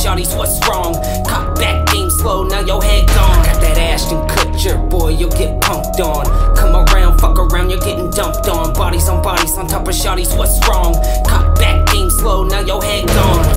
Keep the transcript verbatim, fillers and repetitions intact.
shawty's, what's wrong? Cop back, game slow, now your head gone. Got that Ashton Kutcher, boy, you'll get punked on. Come around, fuck around, you're getting dumped on. Bodies on bodies on top of shawty's, what's wrong? Cop back, game slow, now your head gone.